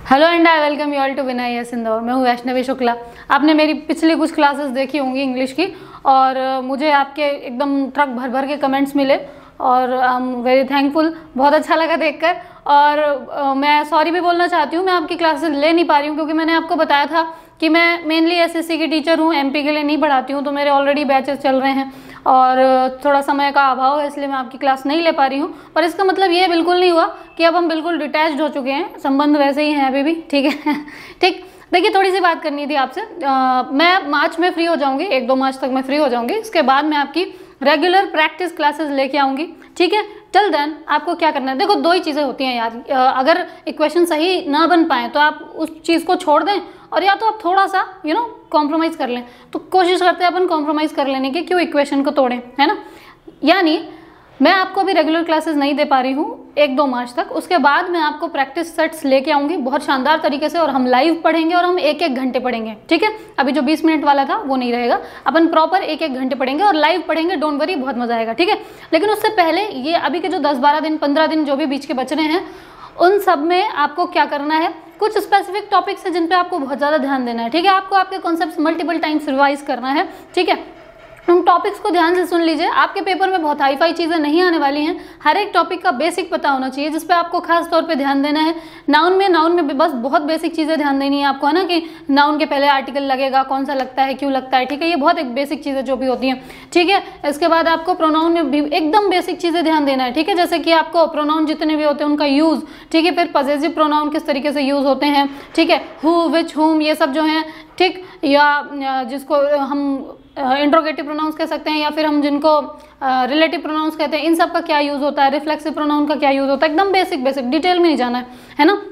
Hello and I welcome you all to Vinay S Indore. मैं हूँ वैष्णवी शुक्ला। आपने मेरी पिछली कुछ क्लासेस देखी होंगी इंग्लिश की, और मुझे आपके एकदम ट्रक भर भर के कमेंट्स मिले और आई एम वेरी थैंकफुल। बहुत अच्छा लगा देखकर, और मैं सॉरी भी बोलना चाहती हूँ, मैं आपकी क्लासेस ले नहीं पा रही हूँ क्योंकि मैंने आपको बताया था कि मैं मेनली एसएससी की टीचर हूँ, एमपी के लिए नहीं पढ़ाती हूँ। तो मेरे ऑलरेडी बैचेस चल रहे हैं और थोड़ा समय का अभाव है, इसलिए मैं आपकी क्लास नहीं ले पा रही हूँ। पर इसका मतलब ये बिल्कुल नहीं हुआ कि अब हम बिल्कुल डिटैच्ड हो चुके हैं, संबंध वैसे ही हैं अभी भी, ठीक है। ठीक, देखिए थोड़ी सी बात करनी थी आपसे। मैं मार्च में फ्री हो जाऊंगी, 1-2 मार्च तक मैं फ्री हो जाऊंगी। इसके बाद मैं आपकी रेगुलर प्रैक्टिस क्लासेस लेके आऊंगी, ठीक है। टिल देन आपको क्या करना है, देखो 2 ही चीज़ें होती हैं यार। अगर इक्वेशन सही ना बन पाए तो आप उस चीज़ को छोड़ दें, और या तो आप थोड़ा सा कॉम्प्रोमाइज़ कर लें। तो कोशिश करते हैं अपन कॉम्प्रोमाइज़ कर लेने की, क्यों इक्वेशन को तोड़ें, है ना। यानी मैं आपको अभी रेगुलर क्लासेस नहीं दे पा रही हूँ 1-2 मार्च तक। उसके बाद मैं आपको प्रैक्टिस सेट्स लेके आऊँगी बहुत शानदार तरीके से, और हम लाइव पढ़ेंगे और हम 1-1 घंटे पढ़ेंगे, ठीक है। अभी जो 20 मिनट वाला था वो नहीं रहेगा, अपन प्रॉपर 1-1 घंटे पढ़ेंगे और लाइव पढ़ेंगे। डोंट वरी, बहुत मजा आएगा, ठीक है। लेकिन उससे पहले ये अभी के जो 10-12 दिन 15 दिन जो भी बीच के बच रहे हैं, उन सब में आपको क्या करना है, कुछ स्पेसिफिक टॉपिक्स हैं जिन पे आपको बहुत ज़्यादा ध्यान देना है, ठीक है। आपको आपके कॉन्सेप्ट्स मल्टीपल टाइम्स रिवाइज करना है, ठीक है। उन टॉपिक्स को ध्यान से सुन लीजिए। आपके पेपर में बहुत हाई फाई चीज़ें नहीं आने वाली हैं। हर एक टॉपिक का बेसिक पता होना चाहिए, जिस पे आपको खास तौर पे ध्यान देना है। नाउन में बस बहुत बेसिक चीज़ें ध्यान देनी है आपको, है ना, कि नाउन के पहले आर्टिकल लगेगा, कौन सा लगता है, क्यों लगता है, ठीक है। ये बहुत एक बेसिक चीज़ें जो भी होती हैं, ठीक है। इसके बाद आपको प्रोनाउन में भी एकदम बेसिक चीज़ें ध्यान देना है, ठीक है। जैसे कि आपको प्रोनाउन जितने भी होते हैं उनका यूज़, ठीक है। फिर पॉसेसिव प्रोनाउन किस तरीके से यूज़ होते हैं, ठीक है। हु, विच, हुम, ये सब जो हैं, ठीक। या जिसको हम इंट्रोगेटिव प्रोनाउंस कह सकते हैं, या फिर हम जिनको रिलेटिव प्रोनाउंस कहते हैं, इन सब का क्या यूज़ होता है, रिफ्लेक्सिव प्रोनाउन का क्या यूज़ होता है, एकदम बेसिक डिटेल में नहीं जाना है ना।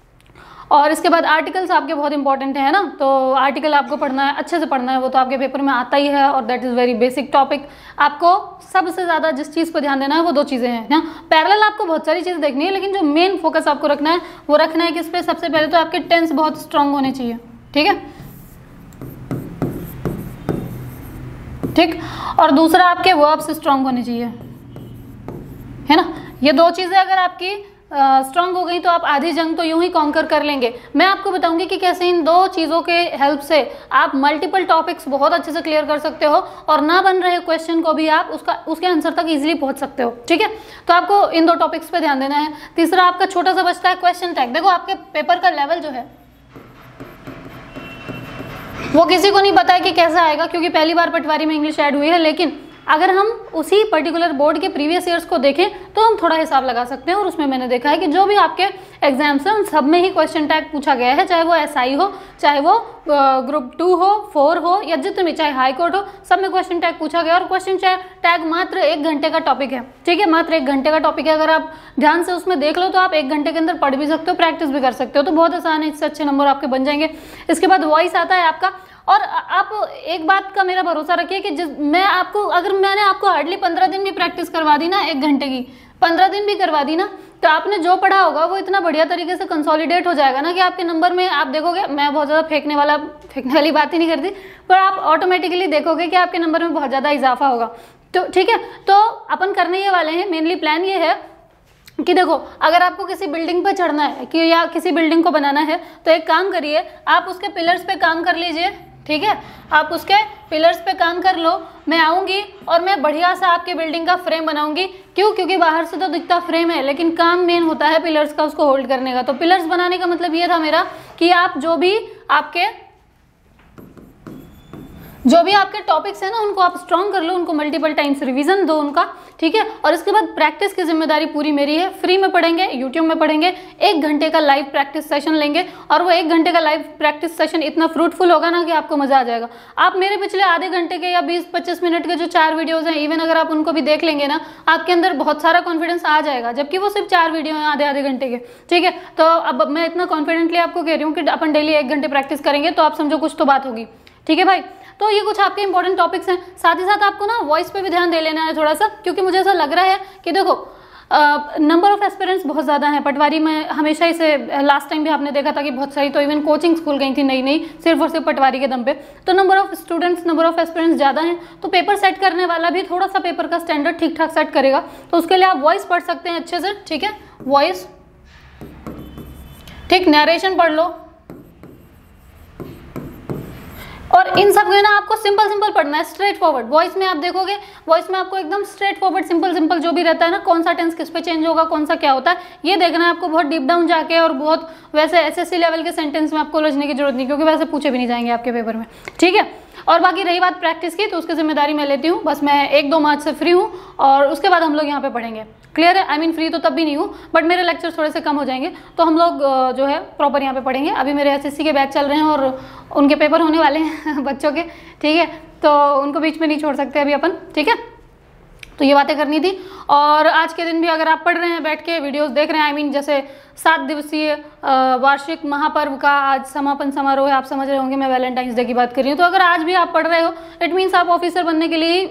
और इसके बाद आर्टिकल्स आपके बहुत इंपॉर्टेंट है ना। तो आर्टिकल आपको पढ़ना है, अच्छे से पढ़ना है, वो तो आपके पेपर में आता ही है, और that is very basic topic. आपको सबसे ज़्यादा जिस चीज़ पर ध्यान देना है वो 2 चीज़ें हैं ना। पैरेलल आपको बहुत सारी चीज़ें देखनी है, लेकिन जो मेन फोकस आपको रखना है वो रखना है किस पे, सबसे पहले तो आपके टेंस बहुत स्ट्रांग होने चाहिए, ठीक है, ठीक। और दूसरा आपके वर्ब्स स्ट्रांग होने चाहिए, है ना। ये 2 चीज़ें अगर आपकी स्ट्रांग हो गई तो आप आधी जंग तो यूं ही कॉन्कर कर लेंगे। मैं आपको बताऊंगी कि कैसे इन 2 चीज़ों के हेल्प से आप मल्टीपल टॉपिक्स बहुत अच्छे से क्लियर कर सकते हो, और ना बन रहे क्वेश्चन को भी आप उसके आंसर तक इजीली पहुंच सकते हो, ठीक है। तो आपको इन 2 टॉपिक्स पे ध्यान देना है। तीसरा आपका छोटा सा बचता है क्वेश्चन टैग। देखो आपके पेपर का लेवल जो है वो किसी को नहीं पता है कि कैसा आएगा, क्योंकि पहली बार पटवारी में इंग्लिश ऐड हुई है। लेकिन अगर हम उसी पर्टिकुलर बोर्ड के प्रीवियस ईयर्स को देखें तो हम थोड़ा हिसाब लगा सकते हैं, और उसमें मैंने देखा है कि जो भी आपके एग्जाम्स हैं उन सब में ही क्वेश्चन टैग पूछा गया है, चाहे वो एसआई हो, चाहे वो ग्रुप 2 हो, 4 हो, या जितने भी, चाहे हाई कोर्ट हो, सब में क्वेश्चन टैग पूछा गया। और क्वेश्चन टैग मात्र 1 घंटे का टॉपिक है, ठीक है, मात्र 1 घंटे का टॉपिक है। अगर आप ध्यान से उसमें देख लो तो आप 1 घंटे के अंदर पढ़ भी सकते हो, प्रैक्टिस भी कर सकते हो, तो बहुत आसान है, इससे अच्छे नंबर आपके बन जाएंगे। इसके बाद वॉइस आता है आपका। और आप एक बात का मेरा भरोसा रखिए कि अगर मैंने आपको हार्डली 15 दिन भी प्रैक्टिस करवा दी ना, 1 घंटे की 15 दिन भी करवा दी ना, तो आपने जो पढ़ा होगा वो इतना बढ़िया तरीके से कंसोलिडेट हो जाएगा ना कि आपके नंबर में आप देखोगे, मैं बहुत ज़्यादा फेंकने वाली बात ही नहीं करती, पर आप ऑटोमेटिकली देखोगे कि आपके नंबर में बहुत ज़्यादा इजाफा होगा। तो ठीक है, तो अपन करने ये वाले हैं, मेनली प्लान ये है कि देखो, अगर आपको किसी बिल्डिंग पे चढ़ना है कि या किसी बिल्डिंग को बनाना है, तो एक काम करिए, आप उसके पिलर्स पे काम कर लीजिए, ठीक है। आप उसके पिलर्स पे काम कर लो, मैं आऊँगी और मैं बढ़िया सा आपके बिल्डिंग का फ्रेम बनाऊंगी। क्यों? क्योंकि बाहर से तो दिखता फ्रेम है, लेकिन काम मेन होता है पिलर्स का, उसको होल्ड करने का। तो पिलर्स बनाने का मतलब ये था मेरा कि आप जो भी आपके टॉपिक्स है ना, उनको आप स्ट्रॉन्ग कर लो, उनको मल्टीपल टाइम्स रिवीजन दो उनका, ठीक है। और इसके बाद प्रैक्टिस की जिम्मेदारी पूरी मेरी है। फ्री में पढ़ेंगे, यूट्यूब में पढ़ेंगे, 1 घंटे का लाइव प्रैक्टिस सेशन लेंगे, और वो 1 घंटे का लाइव प्रैक्टिस सेशन इतना फ्रूटफुल होगा ना कि आपको मजा आ जाएगा। आप मेरे पिछले आधे घंटे के या 20-25 मिनट के जो 4 वीडियोज हैं, इवन अगर आप उनको भी देख लेंगे ना, आपके अंदर बहुत सारा कॉन्फिडेंस आ जाएगा, जबकि वो सिर्फ 4 वीडियो हैं आधे घंटे के, ठीक है। तो अब मैं इतना कॉन्फिडेंटली आपको कह रही हूँ कि अपन डेली 1 घंटे प्रैक्टिस करेंगे, तो आप समझो कुछ तो बात होगी, ठीक है भाई। तो ये कुछ आपके इंपॉर्टेंट टॉपिक्स हैं। साथ ही साथ आपको ना वॉइस पे भी ध्यान दे लेना है थोड़ा सा, क्योंकि मुझे ऐसा लग रहा है कि देखो नंबर ऑफ एस्पिरेंट्स बहुत ज़्यादा हैं पटवारी में। हमेशा इसे लास्ट टाइम भी आपने देखा था कि बहुत सारी तो इवन कोचिंग स्कूल गई थी नई सिर्फ और सिर्फ पटवारी के दम पे। तो number of students, number of aspirants ज़्यादा हैं, तो पेपर सेट करने वाला भी थोड़ा सा पेपर का स्टैंडर्ड ठीक ठाक सेट करेगा। तो उसके लिए आप वॉइस पढ़ सकते हैं अच्छे से, ठीक है, वॉइस, ठीक, नरेशन पढ़ लो। और इन सब को ना आपको सिंपल सिंपल पढ़ना है, स्ट्रेट फॉरवर्ड। वॉइस में आप देखोगे, वॉइस में आपको एकदम स्ट्रेट फॉरवर्ड सिंपल सिंपल जो भी रहता है ना, कौन सा टेंस किस पे चेंज होगा, कौन सा क्या होता है, ये देखना है आपको बहुत डीप डाउन जाके। और बहुत वैसे एसएससी लेवल के सेंटेंस में आपको उलझने की जरूरत नहीं, क्योंकि वैसे पूछे भी नहीं जाएंगे आपके पेपर में, ठीक है। और बाकी रही बात प्रैक्टिस की, तो उसकी जिम्मेदारी मैं लेती हूँ। बस मैं 1-2 मार्च से फ्री हूँ और उसके बाद हम लोग यहाँ पे पढ़ेंगे। क्लियर है? आई मीन फ्री तो तब भी नहीं हूँ, बट मेरे लेक्चर थोड़े से कम हो जाएंगे, तो हम लोग जो है प्रॉपर यहाँ पे पढ़ेंगे। अभी मेरे एसएससी के बैच चल रहे हैं और उनके पेपर होने वाले हैं बच्चों के, ठीक है, तो उनको बीच में नहीं छोड़ सकते अभी अपन, ठीक है। तो ये बातें करनी थी। और आज के दिन भी अगर आप पढ़ रहे हैं, बैठ के वीडियोस देख रहे हैं, आई मीन जैसे 7 दिवसीय वार्षिक महापर्व का आज समापन समारोह है, आप समझ रहे होंगे मैं वैलेंटाइंस डे की बात कर रही हूँ। तो अगर आज भी आप पढ़ रहे हो, इट मीन्स आप ऑफिसर बनने के लिए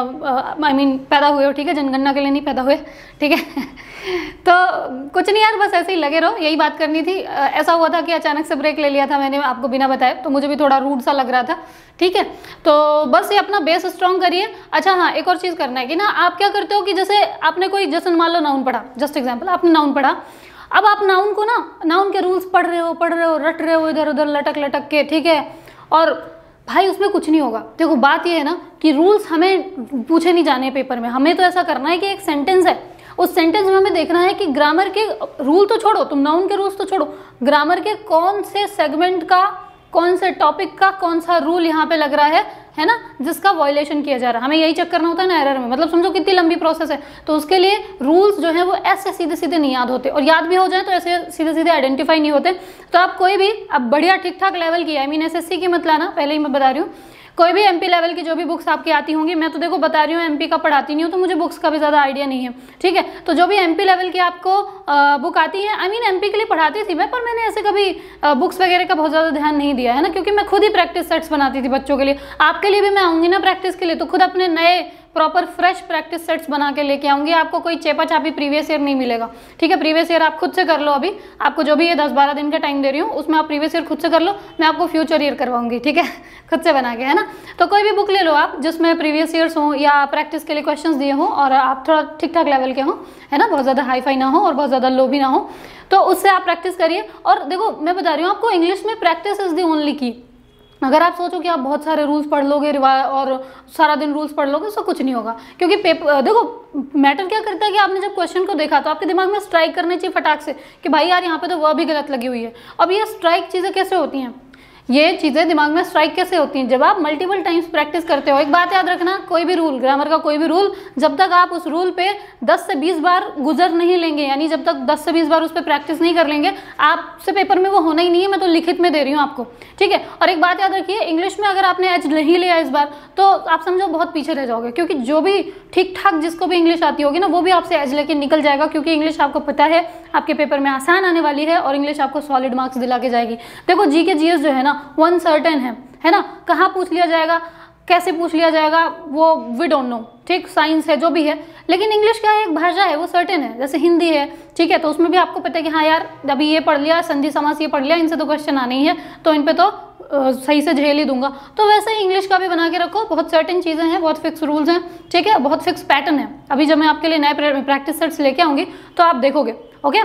आई मीन पैदा हुए हो, ठीक है, जनगणना के लिए नहीं पैदा हुए, ठीक है तो कुछ नहीं यार, बस ऐसे ही लगे रहो, यही बात करनी थी। ऐसा हुआ था कि अचानक से ब्रेक ले लिया था मैंने आपको बिना बताए, तो मुझे भी थोड़ा रूड सा लग रहा था, ठीक है। तो बस ये अपना बेस स्ट्रॉन्ग करिए। अच्छा हाँ, एक और चीज़ करना है कि ना, आप क्या करते हो कि जैसे आपने कोई, जैसे मान लो नाउन पढ़ा, जस्ट एग्जाम्पल, आपने नाउन पढ़ा, अब आप नाउन को ना, नाउन के रूल्स पढ़ रहे हो, रट रहे हो इधर उधर लटक के, ठीक है। और भाई उसमें कुछ नहीं होगा। देखो बात ये है ना कि रूल्स हमें पूछे नहीं जाने पेपर में, हमें तो ऐसा करना है कि एक सेंटेंस है, उस सेंटेंस में हमें देखना है कि ग्रामर के रूल तो छोड़ो, तुम नाउन के रूल्स तो छोड़ो, ग्रामर के कौन से सेगमेंट का, कौन से टॉपिक का कौन सा रूल यहाँ पे लग रहा है ना, जिसका वायलेशन किया जा रहा है, हमें यही चेक करना होता है ना एरर में। मतलब समझो कितनी लंबी प्रोसेस है। तो उसके लिए रूल्स जो है वो ऐसे सीधे सीधे नहीं याद होते, और याद भी हो जाए तो ऐसे सीधे सीधे आइडेंटिफाई नहीं होते। तो आप कोई भी, अब बढ़िया ठीक ठाक लेवल की, आई मीन एसएससी की मत लाना, पहले ही मैं बता रही हूँ, कोई भी एमपी लेवल की जो भी बुक्स आपकी आती होंगी, मैं तो देखो बता रही हूँ एमपी का पढ़ाती नहीं हूँ, तो मुझे बुक्स का भी ज़्यादा आइडिया नहीं है, ठीक है। तो जो भी एमपी लेवल की आपको बुक आती है, आई मीन एमपी के लिए पढ़ाती थी मैं, पर मैंने ऐसे कभी बुक्स वगैरह का बहुत ज़्यादा ध्यान नहीं दिया है ना, क्योंकि मैं खुद ही प्रैक्टिस सेट्स बनाती थी बच्चों के लिए। आपके लिए भी मैं आऊँगी ना प्रैक्टिस के लिए, तो खुद अपने नए प्रॉपर फ्रेश प्रैक्टिस सेट्स बना के लेके आऊंगी। आपको कोई चेपा चापी प्रीवियस ईयर नहीं मिलेगा, ठीक है। प्रीवियस ईयर आप खुद से कर लो, अभी आपको जो भी ये 10-12 दिन का टाइम दे रही हूँ, उसमें आप प्रीवियस ईयर खुद से कर लो, मैं आपको फ्यूचर ईयर करवाऊंगी, ठीक है खुद से बना के, है ना। तो कोई भी बुक ले लो आप जिसमें प्रीवियस ईयर्स हो या प्रैक्टिस के लिए क्वेश्चंस दिए हों, और आप थोड़ा ठीक ठाक लेवल के हों, है ना, बहुत ज़्यादा हाई फाई ना हो और बहुत ज़्यादा लो भी ना हो, तो उससे आप प्रैक्टिस करिए। और देखो मैं बता रही हूँ आपको, इंग्लिश में प्रैक्टिस इज दी ओनली की। अगर आप सोचो कि आप बहुत सारे रूल्स पढ़ लोगे और सारा दिन रूल्स पढ़ लोगे, तो कुछ नहीं होगा। क्योंकि पेपर, देखो मैटर क्या करता है कि आपने जब क्वेश्चन को देखा तो आपके दिमाग में स्ट्राइक करनी चाहिए फटाक से कि भाई यार यहाँ पे तो वह भी गलत लगी हुई है। अब ये स्ट्राइक चीज़ें कैसे होती हैं, ये चीज़ें दिमाग में स्ट्राइक कैसे होती हैं, जब आप मल्टीपल टाइम्स प्रैक्टिस करते हो। एक बात याद रखना, कोई भी रूल, ग्रामर का कोई भी रूल, जब तक आप उस रूल पे 10 से 20 बार गुजर नहीं लेंगे, यानी जब तक 10 से 20 बार उस पर प्रैक्टिस नहीं कर लेंगे, आपसे पेपर में वो होना ही नहीं है। मैं तो लिखित में दे रही हूँ आपको, ठीक है। और एक बात याद रखिए, इंग्लिश में अगर आपने एच नहीं लिया इस बार, तो आप समझो बहुत पीछे रह जाओगे, क्योंकि जो भी ठीक ठाक जिसको भी इंग्लिश आती होगी ना, वो भी आपसे एज लेके निकल जाएगा, क्योंकि इंग्लिश आपको पता है आपके पेपर में आसान आने वाली है और इंग्लिश आपको सॉलिड मार्क्स दिला के जाएगी। देखो जीके जीएस जो है ना, वन सर्टेन है ना, कहाँ पूछ लिया जाएगा, कैसे पूछ लिया जाएगा, वो वी डोंट नो, ठीक। साइंस है जो भी है, लेकिन इंग्लिश क्या है, एक भाषा है, वो सर्टेन है। जैसे हिंदी है, ठीक है, तो उसमें भी आपको पता है कि हाँ यार अभी ये पढ़ लिया, संधि समास ये पढ़ लिया, इनसे तो क्वेश्चन आने ही है, तो इन पे तो सही से झेल ही दूंगा। तो वैसे ही इंग्लिश का भी बना के रखो, बहुत सर्टेन चीज़ें हैं, बहुत फिक्स रूल्स हैं, ठीक है, बहुत फिक्स पैटर्न है। अभी जब मैं आपके लिए नए प्रैक्टिस सेट्स लेके आऊँगी तो आप देखोगे, ओके।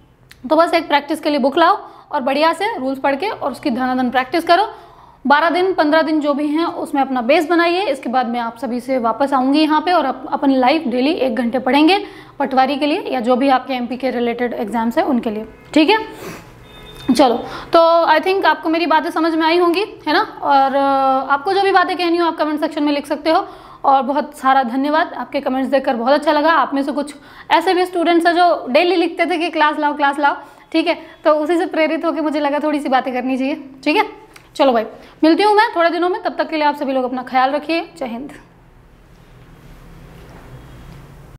तो बस एक प्रैक्टिस के लिए बुक लाओ और बढ़िया से रूल्स पढ़ के और उसकी धनाधन प्रैक्टिस करो। 12 दिन 15 दिन जो भी हैं उसमें अपना बेस बनाइए। इसके बाद मैं आप सभी से वापस आऊँगी यहाँ पे और अपन लाइव डेली 1 घंटे पढ़ेंगे पटवारी के लिए या जो भी आपके एमपी के रिलेटेड एग्जाम्स हैं उनके लिए, ठीक है। चलो, तो आई थिंक आपको मेरी बातें समझ में आई होंगी, है ना। और आपको जो भी बातें कहनी हो आप कमेंट सेक्शन में लिख सकते हो। और बहुत सारा धन्यवाद, आपके कमेंट्स देखकर बहुत अच्छा लगा। आप में से कुछ ऐसे भी स्टूडेंट्स हैं जो डेली लिखते थे कि क्लास लाओ, ठीक है, तो उसी से प्रेरित होकर मुझे लगा थोड़ी सी बातें करनी चाहिए, ठीक है। चलो भाई, मिलती हूँ मैं थोड़े दिनों में, तब तक के लिए आप सभी लोग अपना ख्याल रखिए। जय हिंद।